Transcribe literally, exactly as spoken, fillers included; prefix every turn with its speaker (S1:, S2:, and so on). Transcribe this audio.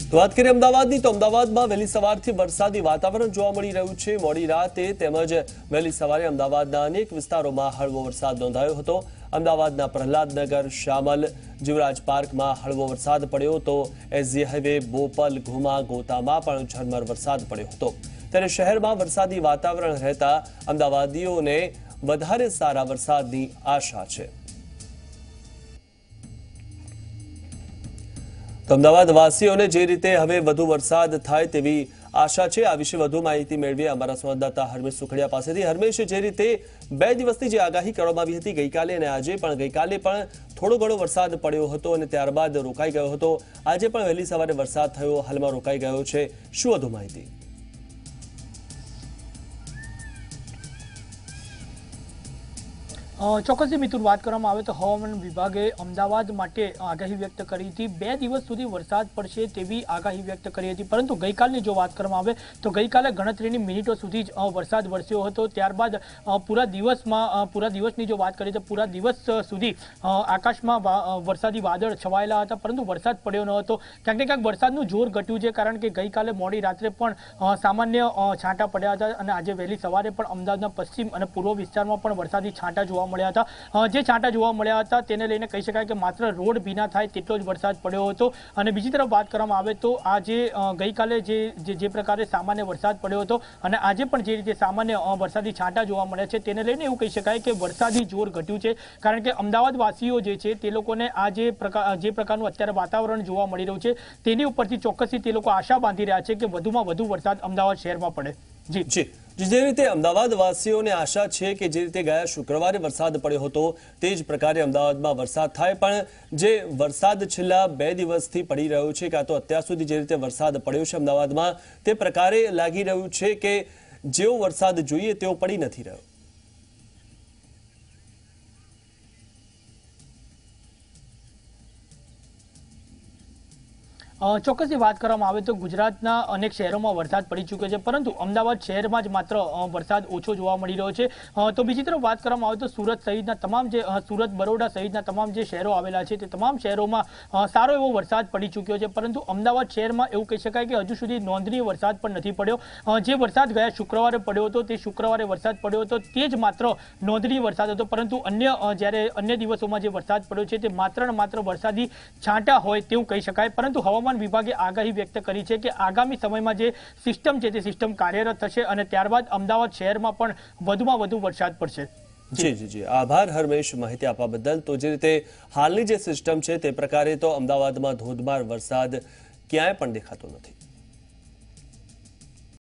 S1: તો વાત કરીએ અમદાવાદની તો અમદાવાદમાં વહેલી સવારથી વરસાદી વાતાવરણ જોવા મળી રહ્યું છે। મોડી રાતે તેમજ વહેલી સવારે અમદાવાદના અનેક વિસ્તારોમાં હળવો વરસાદ નોંધાયો હતો। અમદાવાદના પ્રહલાદનગર, શામલ, જીવરાજ પાર્કમાં હળવો વરસાદ પડ્યો તો એસજી હાઈવે, બોપલ, ઘુમા, ગોતામાં પણ ઝરમર વરસાદ પડ્યો હતો। ત્યારે શહેરમાં વરસાદી વાતાવરણ રહેતા અમદાવાદીઓને વધારે સારા વરસાદની આશા છે। તો અમદાવાદ વાસીઓને જે રીતે હવે વધુ વરસાદ થાય તેવી આશા છે। આ વિશે વધુ માહિતી મેળવીએ અમારા સંવાદદાતા હરમેશ સુખડિયા પાસેથી। હરમેશ, જે રીતે બે દિવસની જે આગાહી કરવામાં આવી હતી ગઈકાલે અને આજે પણ, ગઈકાલે પણ થોડો ઘણો વરસાદ પડ્યો હતો અને ત્યારબાદ રોકાઈ ગયો હતો, આજે પણ વહેલી સવારે વરસાદ થયો, હાલમાં રોકાઈ ગયો છે, શું વધુ માહિતી?
S2: ચોક્કસથી મિતુલ, વાત કરવામાં આવે તો હવામાન વિભાગે અમદાવાદ માટે આગાહી વ્યક્ત કરી હતી। બે દિવસ સુધી વરસાદ પડશે તેવી આગાહી વ્યક્ત કરી હતી, પરંતુ ગઈકાલની જો વાત કરવામાં આવે તો ગઈકાલે ગણતરીની મિનિટો સુધી જ વરસાદ વરસ્યો હતો। ત્યારબાદ પૂરા દિવસમાં પૂરા દિવસની જો વાત કરીએ તો પૂરા દિવસ સુધી આકાશમાં વરસાદી વાદળ છવાયેલા હતા, પરંતુ વરસાદ પડ્યો ન હતો। ક્યાંક ને ક્યાંક વરસાદનું જોર ઘટ્યું છે, કારણ કે ગઈકાલે મોડી રાત્રે પણ સામાન્ય છાંટા પડ્યા હતા અને આજે વહેલી સવારે પણ અમદાવાદના પશ્ચિમ અને પૂર્વ વિસ્તારમાં પણ વરસાદી છાંટા જોવા મળ્યા હતા। જે છાંટા જોવા મળ્યા હતા તેને લઈને કહી શકાય કે માત્ર રોડ ભીના થાય તેટલો જ વરસાદ પડ્યો હતો। અને બીજી તરફ વાત કરવામાં આવે તો આજે ગઈકાલે જે જે પ્રકારે સામાન્ય વરસાદ પડ્યો હતો અને આજે પણ જે રીતે સામાન્ય વરસાદી છાંટા જોવા મળ્યા છે તેને લઈને એવું કહી શકાય કે વરસાદી જોર ઘટ્યું છે, કારણ કે અમદાવાદ વાસીઓ જે છે તે લોકોને આ જે પ્રકાર જે પ્રકારનું અત્યારે વાતાવરણ જોવા મળી રહ્યું છે તેની ઉપરથી ચોક્કસથી તે લોકો આશા બાંધી રહ્યા છે કે વધુમાં વધુ વરસાદ અમદાવાદ શહેરમાં પડે। જી
S1: જી જે રીતે અમદાવાદ વાસીઓને આશા છે કે જે રીતે ગયા શુક્રવારે વરસાદ પડ્યો હતો તે જ પ્રકારે અમદાવાદમાં વરસાદ થાય, પણ જે વરસાદ છેલ્લા બે દિવસથી પડી રહ્યો છે, કાં તો અત્યાર સુધી જે રીતે વરસાદ પડ્યો છે અમદાવાદમાં તે પ્રકારે લાગી રહ્યું છે કે જેવો વરસાદ જોઈએ તેવો પડી નથી રહ્યો।
S2: ચોક્કસથી વાત કરવામાં આવે તો ગુજરાતના અનેક શહેરોમાં વરસાદ પડી ચૂક્યો છે, પરંતુ અમદાવાદ શહેરમાં જ માત્ર વરસાદ ઓછો જોવા મળી રહ્યો છે। તો બીજી તરફ વાત કરવામાં આવે તો સુરત સહિતના તમામ જે સુરત, બરોડા સહિતના તમામ જે શહેરો આવેલા છે તે તમામ શહેરોમાં સારો એવો વરસાદ પડી ચૂક્યો છે, પરંતુ અમદાવાદ શહેરમાં એવું કહી શકાય કે હજુ સુધી નોંધનીય વરસાદ પણ નથી પડ્યો। જે વરસાદ ગયા શુક્રવારે પડ્યો હતો તે શુક્રવારે વરસાદ પડ્યો હતો તે જ માત્ર નોંધનીય વરસાદ હતો, પરંતુ અન્ય જ્યારે અન્ય દિવસોમાં જે વરસાદ પડ્યો છે તે માત્ર ને માત્ર વરસાદી છાંટા હોય તેવું કહી શકાય। પરંતુ હવામાન વિભાગે આગાહી વ્યક્ત કરી છે કે આગામી સમયમાં જે સિસ્ટમ છે તે સિસ્ટમ કાર્યરત થશે અને ત્યારબાદ અમદાવાદ શહેરમાં પણ વધુમાં વધુ વરસાદ પડશે।
S1: જી જી જી આભાર હરમેશ માહિતી આપવા બદલ। તો જે રીતે હાલની જે સિસ્ટમ છે તે પ્રકારે તો અમદાવાદમાં ધોધમાર વરસાદ ક્યાંય પણ દેખાતો નથી।